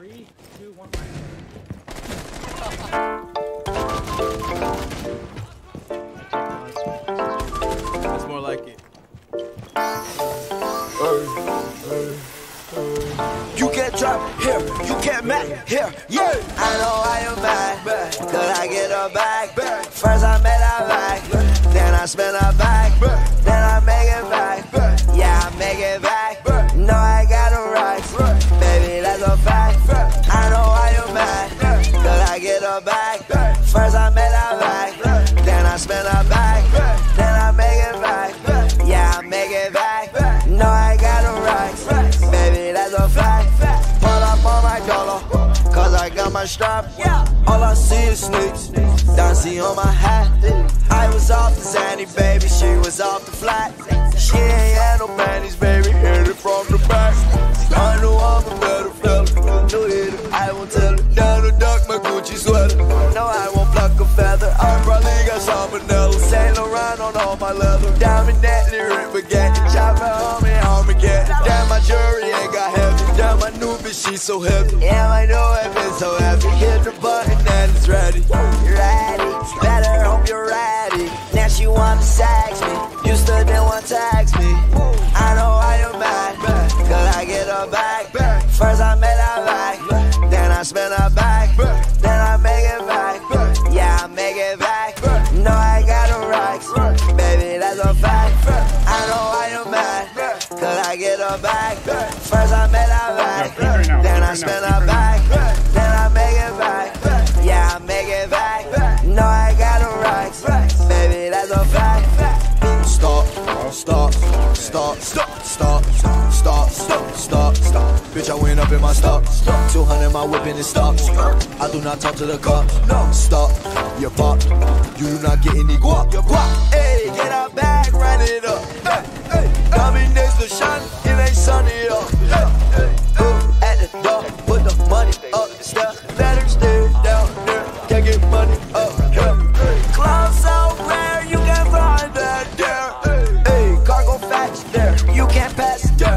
3, 2, 1. That's more like it. You can't drop here, you can't match here, yeah. I know I am mad, cause I get her back. First I made her back, then I spin her back, then I make it back. Yeah, I make it back. No, I got them right, baby, that's a fact. I know I am mad, cause I get her back. First I made her back, then I spin her back, then I make it back. Yeah, I make it back. No, I got them right, baby, that's a fact. Pull up on my dollar, cause I got my strap. All I see is snakes, dancing on my hat. I was off the Zanny, baby, she was off the flat. She ain't had no panties, baby, hit it from the back. I know I'm a better fella, no hitter, I won't tell her. Down to duck my Gucci sweater, no, I won't pluck a feather. I probably got salmonella, Saint Laurent on all my leather. Diamond that lyric, forget it, chopper on me, Armageddon. Damn, my jury ain't got heavy, damn, my new bitch, she so heavy. Yeah, I know it been so heavy, hit the button and it's ready. Ready, better hope you're ready. Now she wanna sex me, used to didn't want to text me. I know I am mad, cause I get her back. First I made her back, then I spin her back, then I make it back. Yeah, I make it back. No, I got them racks, baby, that's a fact. I know I am mad, cause I get her back. First I made her back, then I spin her back, then I make it back. Yeah, I make it back. No, I got them racks, baby, that's a fact. Stop, stop, stop, stop, stop, stop, stop, stop. Bitch, I went up in my stock. 200 my whip in the stock. I do not talk to the cop. No, stop, your pop. You do not get any guap. Your guap, hey, get our bag, run it up. Hey, hey, I'm in next to shine, it ain't sunny up. Hey, hey, at the door, put the money up the stairs. Let her stay down there, can't get money up here. Clothes so rare, you can't find that there. Hey, cargo fetch there, you can't pass there.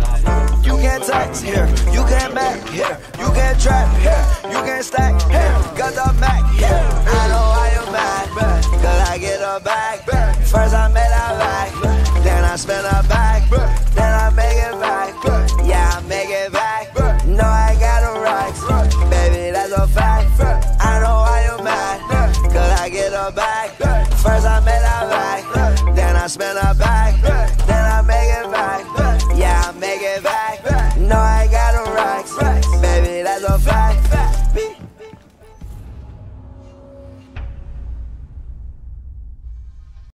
You can't tax here, you can't back here, you can't trap here, you can't stack here. Got the Mac here. I know I am mad, cause I get her back. First I made her back, then I spin her back, then I make it back. Yeah, I make it back. No, I got them racks, baby, that's a fact. I know I am mad, cause I get her back. First I made her back, then I spin her back, then I make it back. Yeah, I make it back. No, I got them racks, baby, that's a fact.